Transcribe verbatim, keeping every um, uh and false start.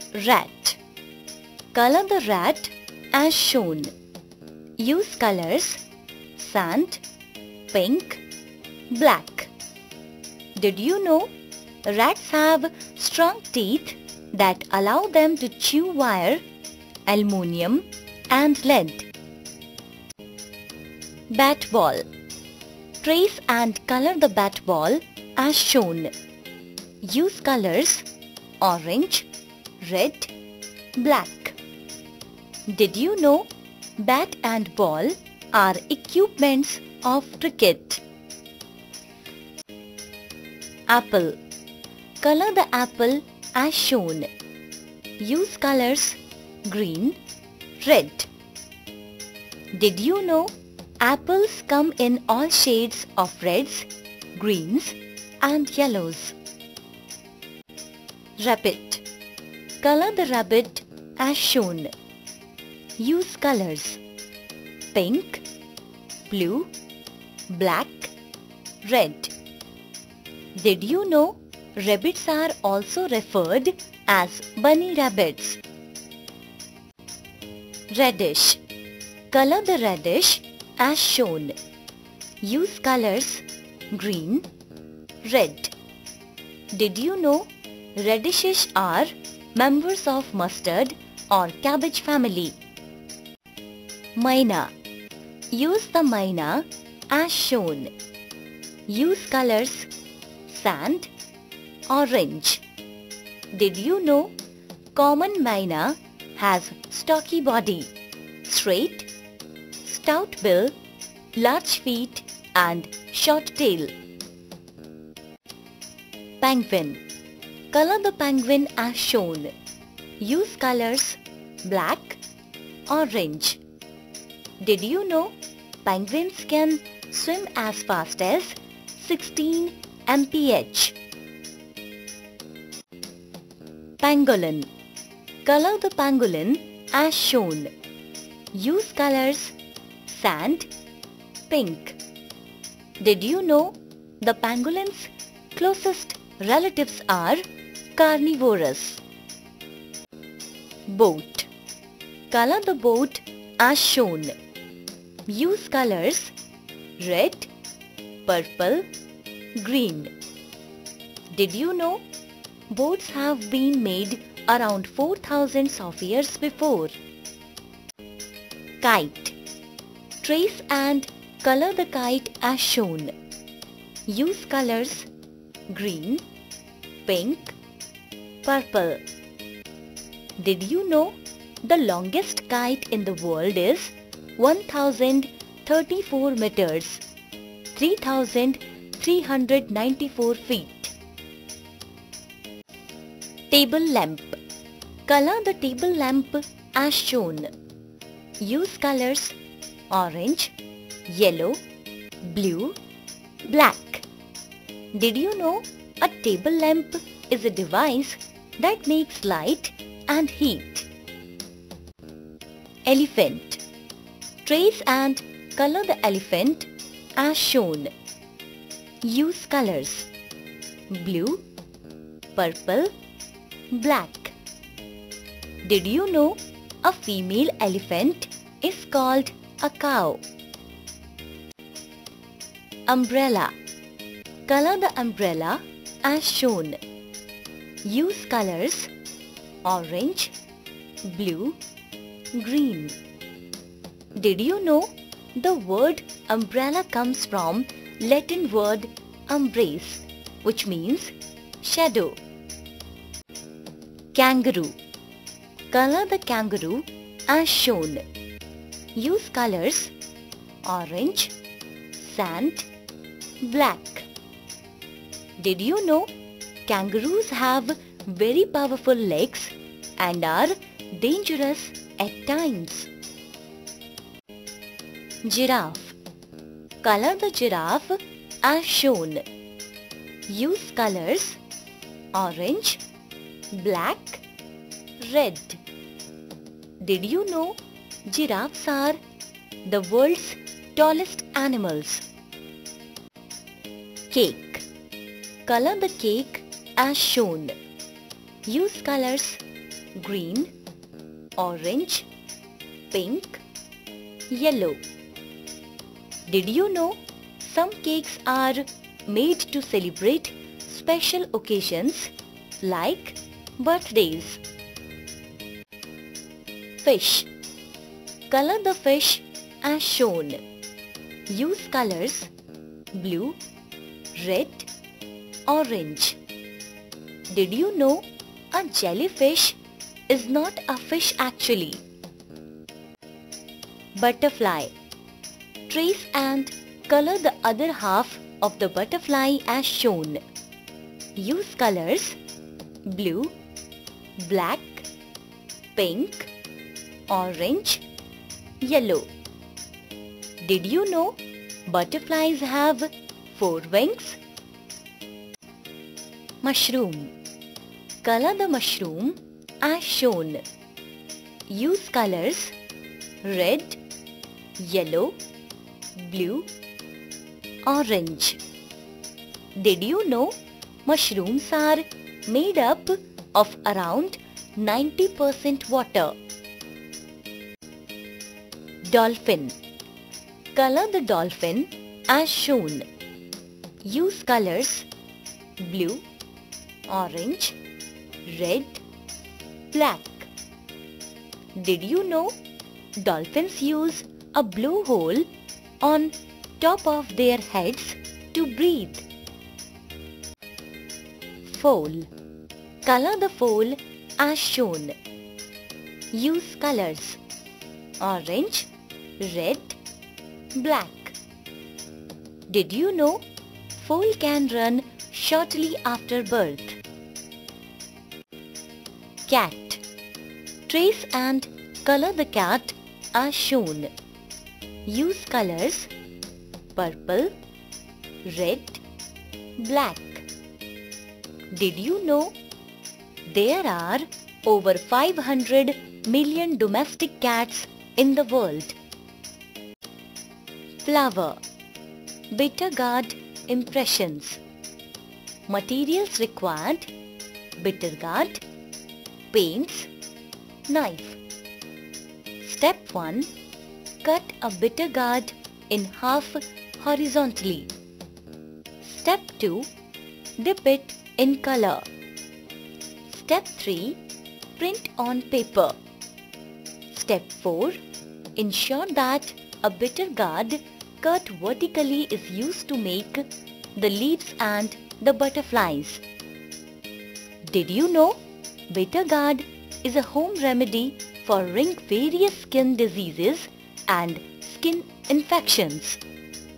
Rat. Color the rat as shown. Use colors sand, pink, black. Did you know rats have strong teeth that allow them to chew wire, aluminium and lead? Bat ball. Trace and color the bat ball as shown. Use colors orange, red, black. Did you know bat and ball are equipments of cricket? Apple. Color the apple as shown. Use colors green, red. Did you know apples come in all shades of reds, greens and yellows? Rabbit. Color the rabbit as shown. Use colors pink, blue, black, red. Did you know rabbits are also referred as bunny rabbits? Radish. Color the radish as shown. Use colors green, red. Did you know radishes are members of mustard or cabbage family? Myna. Use the myna as shown. Use colors sand, orange. Did you know common myna has stocky body, straight, stout bill, large feet and short tail? Penguin. Color the penguin as shown. Use colors black, orange. Did you know penguins can swim as fast as sixteen miles per hour? Pangolin. Color the pangolin as shown. Use colors sand, pink. Did you know the pangolin's closest relatives are carnivorous? Boat. Color the boat as shown. Use colors red, purple, green. Did you know boats have been made around four thousand of years before? Kite. Trace and color the kite as shown. Use colors green, pink, purple. Did you know the longest kite in the world is one thousand thirty-four meters, three thousand three hundred ninety-four feet? Table lamp. Color the table lamp as shown. Use colors orange, yellow, blue, black. Did you know a table lamp is a device that makes light and heat? Elephant. Trace and color the elephant as shown. Use colors blue, purple, black. Did you know a female elephant is called a cow? Umbrella. Color the umbrella as shown. Use colors orange, blue, green. Did you know the word umbrella comes from Latin word umbres, which means shadow? Kangaroo. Color the kangaroo as shown. Use colors orange, sand, black. Did you know kangaroos have very powerful legs and are dangerous at times? Giraffe. Color the giraffe as shown. Use colors orange, black, red. Did you know giraffes are the world's tallest animals? Cake. Color the cake as shown. Use colors green, orange, pink, yellow. Did you know some cakes are made to celebrate special occasions like birthdays? Fish. Color the fish as shown. Use colors blue, red, orange. Did you know a jellyfish is not a fish actually? Butterfly. Trace and color the other half of the butterfly as shown. Use colors blue, black, pink, orange, yellow. Did you know butterflies have four wings? Mushroom. Color the mushroom as shown. Use colors red, yellow, blue, orange. Did you know mushrooms are made up of around ninety percent water? Dolphin. Color the dolphin as shown. Use colors blue, orange, red, black. Did you know dolphins use a blowhole on top of their heads to breathe? Foal. Color the foal as shown. Use colors orange, red, black. Did you know foal can run shortly after birth? Cat. Trace and color the cat as shown. Use colors purple, red, black. Did you know there are over five hundred million domestic cats in the world? Flower. Bitter gourd impressions. Materials required: bitter gourd, paints, knife. Step one. Cut a bitter gourd in half horizontally. Step two. Dip it in color. Step three. Print on paper. Step four. Ensure that a bitter gourd cut vertically is used to make the leaves and the butterflies. Did you know bitter gourd is a home remedy for various skin diseases and skin infections?